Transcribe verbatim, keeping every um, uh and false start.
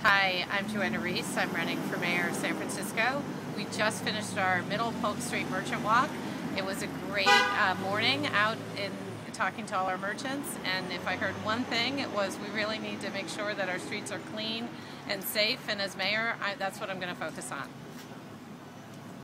Hi, I'm Joanna. I'm running for mayor of San Francisco. We just finished our middle Polk Street merchant walk. It was a great uh, morning out in talking to all our merchants, and if I heard one thing, it was we really need to make sure that our streets are clean and safe, and as mayor, I, that's what I'm going to focus on.